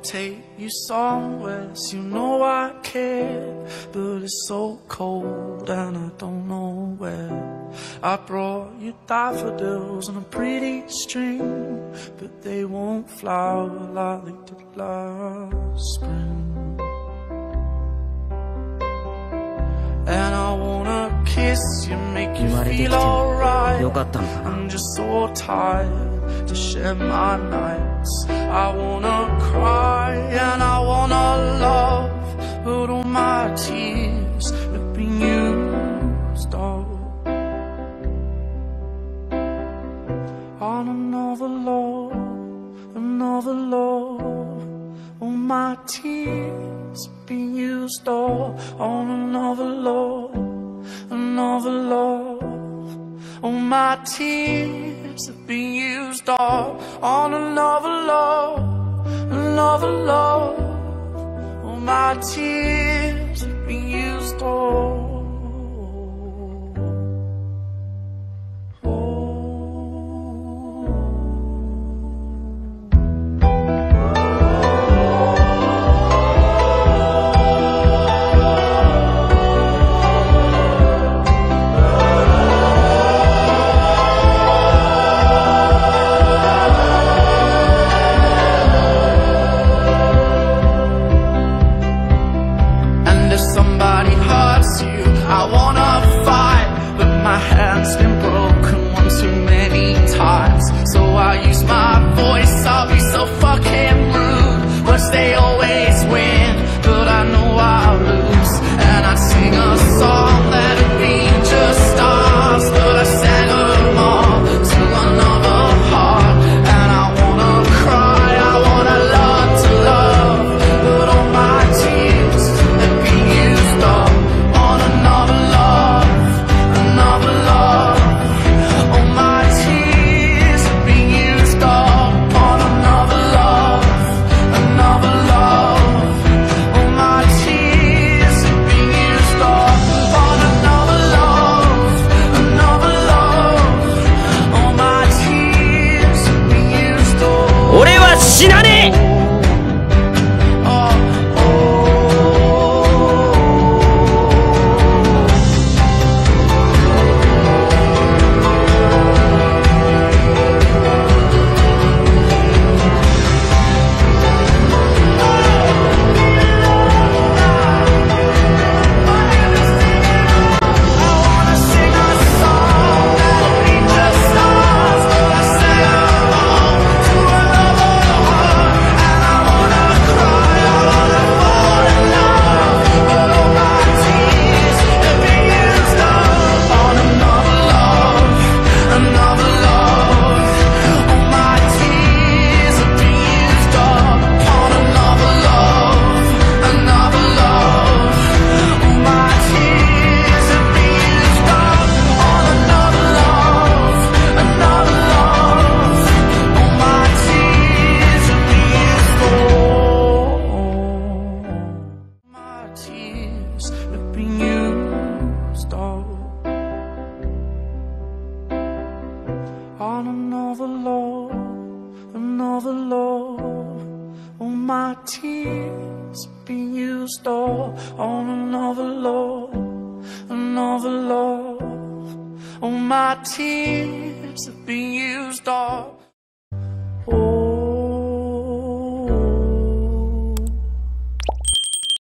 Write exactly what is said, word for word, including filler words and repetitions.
take you somewhere, so you know I care. But it's so cold and I don't know where. I brought you daffodils on a pretty string, but they won't flower like they did last spring. And I wanna kiss you, make you feel alright. I'm just so tired to share my nights. I wanna cry and I wanna love, but all my tears have been used up on another love, another love. All my tears have been used up on another love, another love. All my tears have been used up on another love, another love. All my tears have been used up. Somebody hurts you, I wanna fight, but my hand's been broken one too many times. So I use my voice, I'll be so fucking rude. Words they always win, but I know I'll lose. And I'd sing a song that'd be just stars, but I sang them all to another heart. And I wanna cry, I wanna learn to love, but all my tears have been used up on another love, another love. All my tears have been used up on another love, another love. All my tears have been used up on another love, another love. All my tears have been used up. 俺は死なねえ。 On another love, another love. All my tears have been used up on another love, another love. All my tears have been used up.